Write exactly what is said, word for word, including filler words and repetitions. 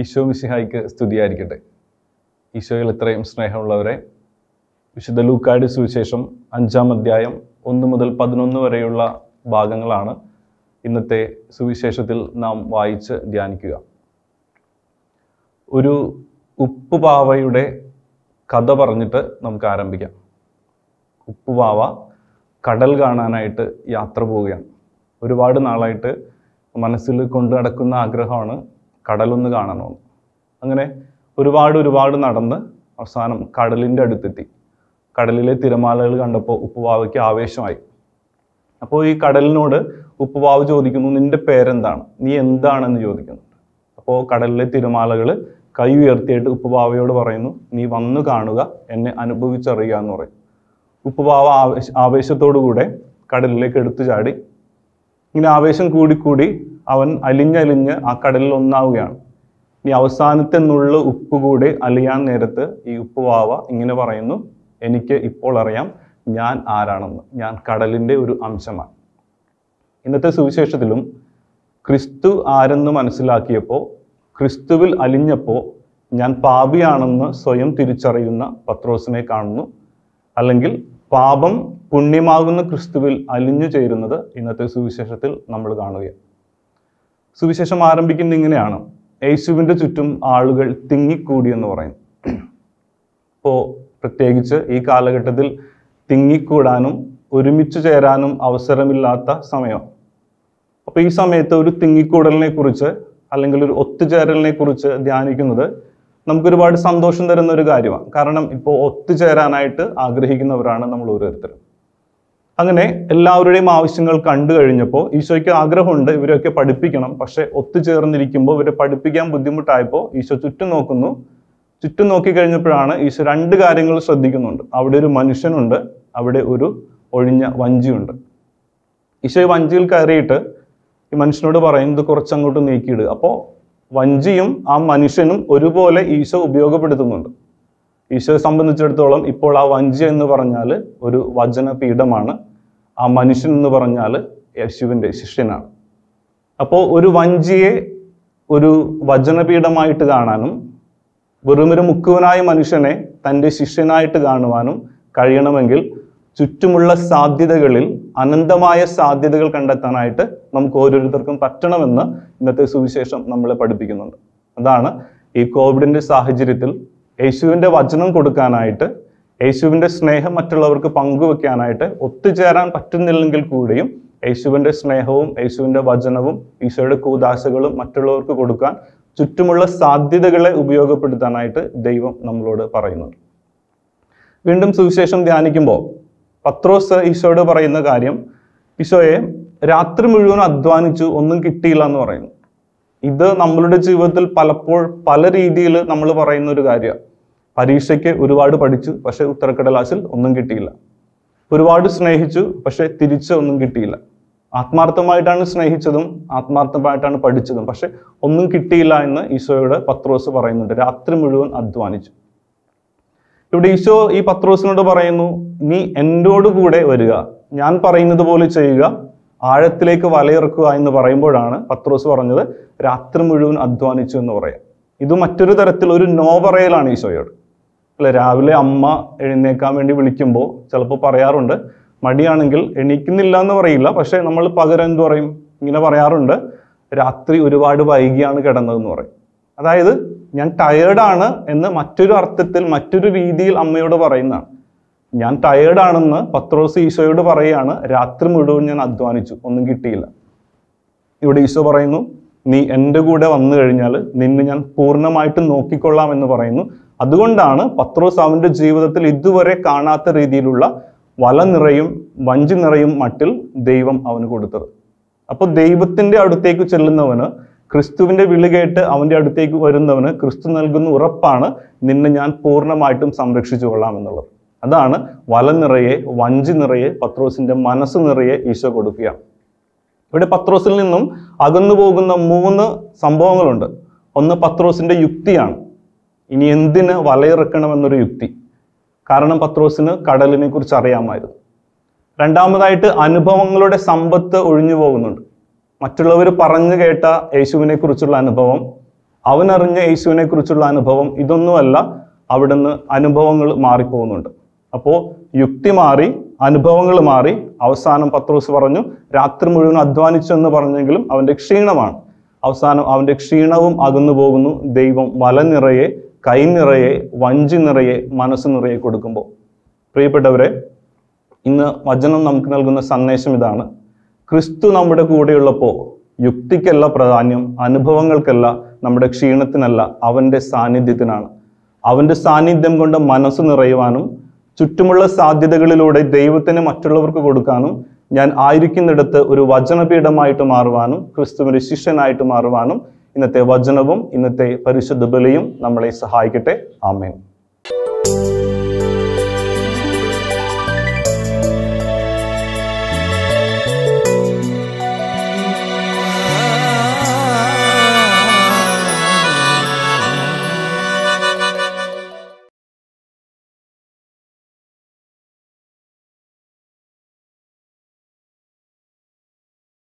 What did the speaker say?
ഈശോ മിശിഹായ്ക്ക് സ്തുതിയായിരിക്കട്ടെ. ഈശോയിൽ ഇത്രയും സ്നേഹമുള്ളവരെ, വിശുദ്ധ ലൂക്കായുടെ സുവിശേഷം അഞ്ചാം അധ്യായം ഒന്ന് മുതൽ പതിനൊന്ന് വരെയുള്ള ഭാഗങ്ങളാണ് ഇന്നത്തെ സുവിശേഷത്തിൽ നാം വായിച്ച് ധ്യാനിക്കുക. ഒരു ഉപ്പുപാവയുടെ കഥ പറഞ്ഞിട്ട് നമുക്ക് ആരംഭിക്കാം. ഉപ്പുപാവ കടൽ കാണാനായിട്ട് യാത്ര പോവുകയാണ്. ഒരുപാട് നാളായിട്ട് മനസ്സിൽ കൊണ്ടു നടക്കുന്ന ആഗ്രഹമാണ് കടലൊന്ന് കാണണമെന്ന്. അങ്ങനെ ഒരുപാട് ഒരുപാട് നടന്ന് അവസാനം കടലിൻ്റെ അടുത്തെത്തി. കടലിലെ തിരമാലകൾ കണ്ടപ്പോൾ ഉപ്പുപാവയ്ക്ക് ആവേശമായി. അപ്പോൾ ഈ കടലിനോട് ഉപ്പുപാവ ചോദിക്കുന്നു, നിന്റെ പേരെന്താണ്, നീ എന്താണെന്ന് ചോദിക്കുന്നുണ്ട്. അപ്പോൾ കടലിലെ തിരമാലകൾ കൈ ഉയർത്തിയിട്ട് ഉപ്പുപാവയോട് പറയുന്നു, നീ വന്നു കാണുക, എന്നെ അനുഭവിച്ചറിയുക എന്ന് പറയും. ഉപ്പുപാവ ആവേശ ആവേശത്തോടുകൂടെ കടലിലേക്ക് എടുത്തു ചാടി. ഇങ്ങനെ ആവേശം കൂടിക്കൂടി അവൻ അലിഞ്ഞലിഞ്ഞ് ആ കടലിൽ ഒന്നാവുകയാണ്. ഇനി അവസാനത്തെ നുള്ള ഉപ്പ് കൂടി അലിയാൻ നേരത്ത് ഈ ഉപ്പുപാവ ഇങ്ങനെ പറയുന്നു, എനിക്ക് ഇപ്പോൾ അറിയാം ഞാൻ ആരാണെന്ന്, ഞാൻ കടലിൻ്റെ ഒരു അംശമാണ്. ഇന്നത്തെ സുവിശേഷത്തിലും ക്രിസ്തു ആരെന്ന് മനസ്സിലാക്കിയപ്പോൾ, ക്രിസ്തുവിൽ അലിഞ്ഞപ്പോൾ ഞാൻ പാപിയാണെന്ന് സ്വയം തിരിച്ചറിയുന്ന പത്രോസിനെ കാണുന്നു. അല്ലെങ്കിൽ പാപം പുണ്യമാകുന്ന ക്രിസ്തുവിൽ അലിഞ്ഞു ചേരുന്നത് ഇന്നത്തെ സുവിശേഷത്തിൽ നമ്മൾ കാണുകയാണ്. സുവിശേഷം ആരംഭിക്കുന്നത് ഇങ്ങനെയാണ്: യേശുവിൻ്റെ ചുറ്റും ആളുകൾ തിങ്ങിക്കൂടി എന്ന് പറയും. ഇപ്പോൾ പ്രത്യേകിച്ച് ഈ കാലഘട്ടത്തിൽ തിങ്ങിക്കൂടാനും ഒരുമിച്ച് ചേരാനും അവസരമില്ലാത്ത സമയം. അപ്പോൾ ഈ സമയത്ത് ഒരു തിങ്ങിക്കൂടലിനെ കുറിച്ച് അല്ലെങ്കിൽ ഒരു ഒത്തുചേരലിനെ കുറിച്ച് ധ്യാനിക്കുന്നത് നമുക്കൊരുപാട് സന്തോഷം തരുന്ന ഒരു കാര്യമാണ്. കാരണം ഇപ്പോൾ ഒത്തുചേരാനായിട്ട് ആഗ്രഹിക്കുന്നവരാണ് നമ്മൾ ഓരോരുത്തരും. അങ്ങനെ എല്ലാവരുടെയും ആവശ്യങ്ങൾ കണ്ടു കഴിഞ്ഞപ്പോൾ ഈശോയ്ക്ക് ആഗ്രഹമുണ്ട് ഇവരെയൊക്കെ പഠിപ്പിക്കണം. പക്ഷെ ഒത്തുചേർന്നിരിക്കുമ്പോൾ ഇവരെ പഠിപ്പിക്കാൻ ബുദ്ധിമുട്ടായപ്പോൾ ഈശോ ചുറ്റും നോക്കുന്നു. ചുറ്റും നോക്കിക്കഴിഞ്ഞപ്പോഴാണ് ഈശോ രണ്ട് കാര്യങ്ങൾ ശ്രദ്ധിക്കുന്നുണ്ട്. അവിടെ ഒരു മനുഷ്യനുണ്ട്, അവിടെ ഒരു ഒഴിഞ്ഞ വഞ്ചിയുണ്ട്. ഈശോ ഈ വഞ്ചിയിൽ കയറിയിട്ട് ഈ മനുഷ്യനോട് പറയുന്നത് കുറച്ചങ്ങോട്ട് നീക്കിയിടുക. അപ്പോൾ വഞ്ചിയും ആ മനുഷ്യനും ഒരുപോലെ ഈശോ ഉപയോഗപ്പെടുത്തുന്നുണ്ട്. ഈശോയെ സംബന്ധിച്ചിടത്തോളം ഇപ്പോൾ ആ വഞ്ചി എന്ന് പറഞ്ഞാൽ ഒരു വചനപീഠമാണ്, ആ മനുഷ്യൻ എന്ന് പറഞ്ഞാൽ യേശുവിൻ്റെ ശിഷ്യനാണ്. അപ്പോൾ ഒരു വഞ്ചിയെ ഒരു വചനപീഠമായിട്ട് കാണാനും വെറുമൊരു മുക്കുവനായ മനുഷ്യനെ തൻ്റെ ശിഷ്യനായിട്ട് കാണുവാനും കഴിയണമെങ്കിൽ ചുറ്റുമുള്ള സാധ്യതകളിൽ അനന്തമായ സാധ്യതകൾ കണ്ടെത്താനായിട്ട് നമുക്ക് ഓരോരുത്തർക്കും പറ്റണമെന്ന് ഇന്നത്തെ സുവിശേഷം നമ്മളെ പഠിപ്പിക്കുന്നുണ്ട്. അതാണ് ഈ കോവിഡിൻ്റെ സാഹചര്യത്തിൽ യേശുവിൻ്റെ വചനം കൊടുക്കാനായിട്ട്, യേശുവിൻ്റെ സ്നേഹം മറ്റുള്ളവർക്ക് പങ്കുവെക്കാനായിട്ട് ഒത്തുചേരാൻ പറ്റുന്നില്ലെങ്കിൽ കൂടിയും യേശുവിൻ്റെ സ്നേഹവും യേശുവിൻ്റെ വചനവും ഈശോയുടെ കൂദാശകളും മറ്റുള്ളവർക്ക് കൊടുക്കാൻ ചുറ്റുമുള്ള സാധ്യതകളെ ഉപയോഗപ്പെടുത്താനായിട്ട് ദൈവം നമ്മളോട് പറയുന്നുണ്ട്. വീണ്ടും സുവിശേഷം ധ്യാനിക്കുമ്പോൾ പത്രോസ് ഈശോയോട് പറയുന്ന കാര്യം, ഈശോയെ രാത്രി മുഴുവൻ അധ്വാനിച്ചു ഒന്നും കിട്ടിയില്ല എന്ന് പറയുന്നു. ഇത് നമ്മളുടെ ജീവിതത്തിൽ പലപ്പോൾ പല രീതിയിൽ നമ്മൾ പറയുന്ന ഒരു കാര്യമാണ്. പരീക്ഷയ്ക്ക് ഒരുപാട് പഠിച്ചു, പക്ഷെ ഉത്തരക്കടലാസിൽ ഒന്നും കിട്ടിയില്ല. ഒരുപാട് സ്നേഹിച്ചു, പക്ഷെ തിരിച്ച് ഒന്നും കിട്ടിയില്ല. ആത്മാർത്ഥമായിട്ടാണ് സ്നേഹിച്ചതും ആത്മാർത്ഥമായിട്ടാണ് പഠിച്ചതും, പക്ഷെ ഒന്നും കിട്ടിയില്ല എന്ന് ഈശോയോട് പത്രോസ് പറയുന്നുണ്ട്. രാത്രി മുഴുവൻ അധ്വാനിച്ചു. ഇവിടെ ഈശോ ഈ പത്രോസിനോട് പറയുന്നു, നീ എന്നോട് കൂടെ വരിക, ഞാൻ പറയുന്നത് പോലെ ചെയ്യുക, ആഴത്തിലേക്ക് വലയിറക്കുക എന്ന് പറയുമ്പോഴാണ് പത്രോസ് പറഞ്ഞത് രാത്രി മുഴുവൻ അധ്വാനിച്ചു എന്ന് പറയാം. ഇത് മറ്റൊരു തരത്തിൽ ഒരു നോ പറയലാണ് ഈശോയോട്. അല്ലെ, രാവിലെ അമ്മ എഴുന്നേക്കാൻ വേണ്ടി വിളിക്കുമ്പോൾ ചിലപ്പോൾ പറയാറുണ്ട്, മടിയാണെങ്കിൽ എണീക്കുന്നില്ല എന്ന് പറയില്ല, പക്ഷെ നമ്മൾ പകരം എന്ത് പറയും, ഇങ്ങനെ പറയാറുണ്ട്, രാത്രി ഒരുപാട് വൈകിയാണ് കിടന്നതെന്ന് പറയും. അതായത് ഞാൻ ടയേർഡാണ് എന്ന് മറ്റൊരു അർത്ഥത്തിൽ മറ്റൊരു രീതിയിൽ അമ്മയോട് പറയുന്നതാണ്. ഞാൻ ടയേർഡാണെന്ന് പത്രോസ് ഈശോയോട് പറയുകയാണ്, രാത്രി മുഴുവൻ ഞാൻ അധ്വാനിച്ചു ഒന്നും കിട്ടിയില്ല. ഇവിടെ ഈശോ പറയുന്നു, നീ എൻ്റെ കൂടെ വന്നു കഴിഞ്ഞാൽ നിന്നെ ഞാൻ പൂർണ്ണമായിട്ടും നോക്കിക്കൊള്ളാം എന്ന് പറയുന്നു. അതുകൊണ്ടാണ് പത്രോസ് അവൻ്റെ ജീവിതത്തിൽ ഇതുവരെ കാണാത്ത രീതിയിലുള്ള വല നിറയും വഞ്ചി നിറയും മട്ടിൽ ദൈവം അവന് കൊടുത്തത്. അപ്പോൾ ദൈവത്തിൻ്റെ അടുത്തേക്ക് ചെല്ലുന്നവന്, ക്രിസ്തുവിൻ്റെ വിളി കേട്ട് അവൻ്റെ അടുത്തേക്ക് വരുന്നവന് ക്രിസ്തു നൽകുന്ന ഉറപ്പാണ്, നിന്നെ ഞാൻ പൂർണ്ണമായിട്ടും സംരക്ഷിച്ചു കൊള്ളാം എന്നുള്ളത്. അതാണ് വല നിറയെ വഞ്ചി നിറയെ പത്രോസിൻ്റെ മനസ്സ് നിറയെ ഈശോ കൊടുക്കുകയാണ്. ഇവിടെ പത്രോസിൽ നിന്നും അകന്നു പോകുന്ന മൂന്ന് സംഭവങ്ങളുണ്ട്. ഒന്ന് പത്രോസിൻ്റെ യുക്തിയാണ്. ഇനി എന്തിന് വലയിറക്കണമെന്നൊരു യുക്തി. കാരണം പത്രോസിന് കടലിനെ കുറിച്ച് അറിയാമായിരുന്നു. രണ്ടാമതായിട്ട് അനുഭവങ്ങളുടെ സമ്പത്ത് ഒഴിഞ്ഞു പോകുന്നുണ്ട്. മറ്റുള്ളവർ പറഞ്ഞു കേട്ട യേശുവിനെ കുറിച്ചുള്ള അനുഭവം, അവനറിഞ്ഞ യേശുവിനെ കുറിച്ചുള്ള അനുഭവം ഇതൊന്നുമല്ല. അവിടുന്ന് അനുഭവങ്ങൾ മാറിപ്പോകുന്നുണ്ട്. അപ്പോൾ യുക്തി മാറി, അനുഭവങ്ങൾ മാറി. അവസാനം പത്രോസ് പറഞ്ഞു, രാത്രി മുഴുവൻ അധ്വാനിച്ചു എന്ന് പറഞ്ഞെങ്കിലും അവൻ്റെ ക്ഷീണമാണ്. അവസാനം അവൻ്റെ ക്ഷീണവും അകന്നു പോകുന്നു. ദൈവം വല നിറയെ, കൈ നിറയെ, വഞ്ചി നിറയെ, മനസ്സ് നിറയെ കൊടുക്കുമ്പോൾ. പ്രിയപ്പെട്ടവരെ, ഇന്ന് വചനം നമുക്ക് നൽകുന്ന സന്ദേശം ഇതാണ്. ക്രിസ്തു നമ്മുടെ കൂടെയുള്ളപ്പോൾ യുക്തിക്കല്ല പ്രാധാന്യം, അനുഭവങ്ങൾക്കല്ല, നമ്മുടെ ക്ഷീണത്തിനല്ല, അവൻ്റെ സാന്നിധ്യത്തിനാണ്. അവൻ്റെ സാന്നിധ്യം കൊണ്ട് മനസ്സ് നിറയുവാനും ചുറ്റുമുള്ള സാധ്യതകളിലൂടെ ദൈവത്തിന് മറ്റുള്ളവർക്ക് കൊടുക്കാനും, ഞാൻ ആയിരിക്കുന്നിടത്ത് ഒരു വചനപീഠമായിട്ട് മാറുവാനും, ക്രിസ്തുവിൻ്റെ ശിഷ്യനായിട്ട് മാറുവാനും ഇന്നത്തെ വചനവും ഇന്നത്തെ പരിശുദ്ധ ബലിയും നമ്മളെ സഹായിക്കട്ടെ. ആമേൻ.